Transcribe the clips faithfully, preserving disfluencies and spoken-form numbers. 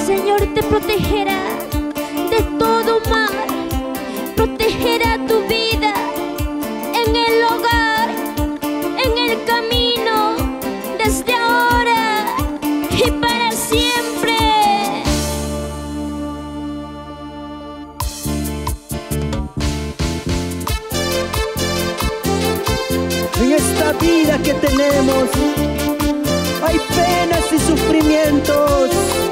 Señor te protegerá de todo mal, protegerá tu vida en el hogar, en el camino, desde ahora y para siempre. En esta vida que tenemos hay penas y sufrimientos,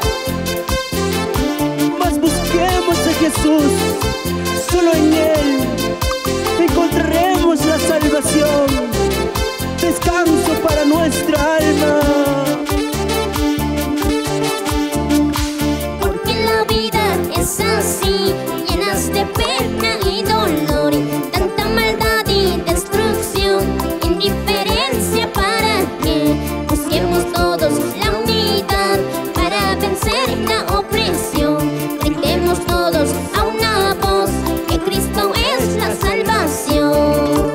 mas busquemos a Jesús. Solo en Él encontraremos la salvación, descanso para nuestra alma. Porque la vida es así, llenas de pena y dolor, tanta maldad y destrucción, indiferencia para que busquemos todos la unidad para vencer la opresión. Brindemos todos a una voz, que Cristo es la salvación.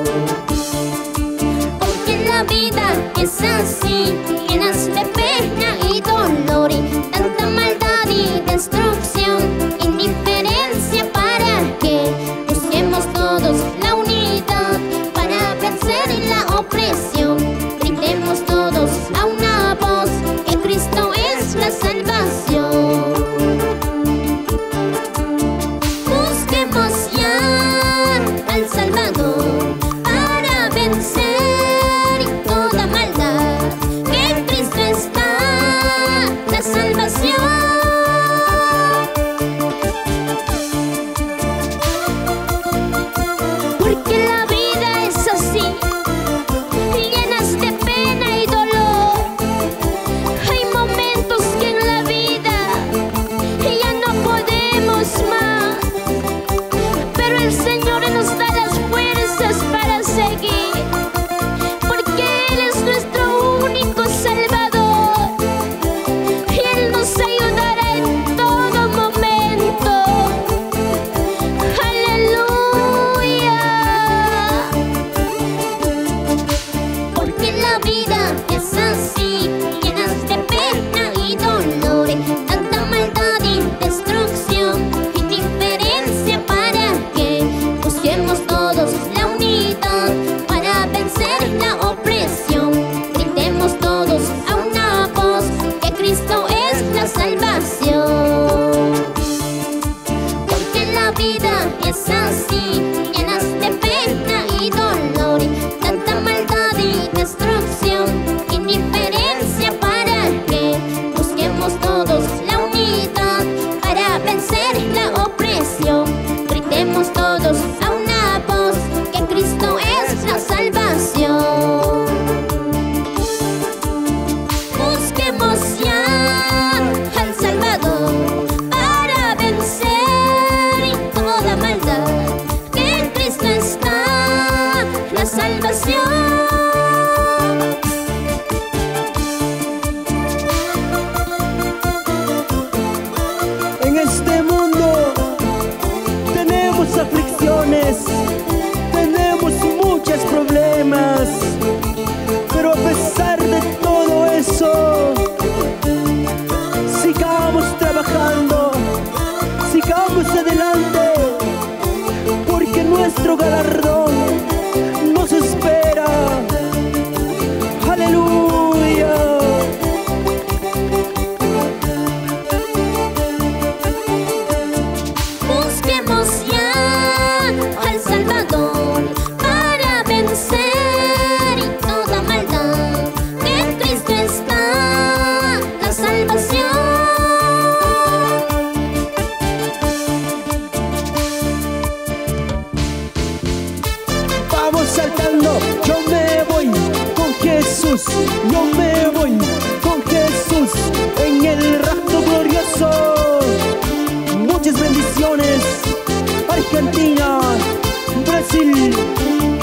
Porque la vida es así, llenas de pena y dolor, tanta maldad y destrucción, indiferencia para que busquemos todos la unidad para vencer la opresión. Brindemos todos a una voz, que Cristo es la salvación. Busquemos ya al Salvador para vencer toda maldad, que en Cristo está la salvación. Porque la vida es así, llenas de pena y dolor. Hay momentos que en la vida ya no podemos más, pero el Señor nos da las fuerzas para seguir, porque Él es nuestro único Salvador y Él nos ayudará en todo momento. Aleluya. Porque la vida es así, llenas de pena y dolor, tanta maldad y destrucción, indiferencia para que busquemos todos la unidad para vencer la opresión. Brindemos todos a una voz, que Cristo es la salvación. Porque la vida es así, llenas de pena y dolor, tanta maldad y destrucción, indiferencia para que busquemos todos la unidad para vencer la opresión. Brindemos todos a una voz, que Cristo es la salvación. Busquemos ya al Salvador para vencer toda maldad, que en Cristo está la salvación. En este mundo tenemos aflicciones, tenemos muchos problemas, pero a pesar de todo eso, sigamos trabajando, sigamos adelante, porque nuestro galardón nos espera. Aleluya. Busquemos ya al Salvador para vencer toda maldad, que en Cristo está la salvación. Vamos saltando, yo me voy con Jesús, yo me voy con Jesús en el rapto glorioso. Muchas bendiciones, Argentina, Brasil.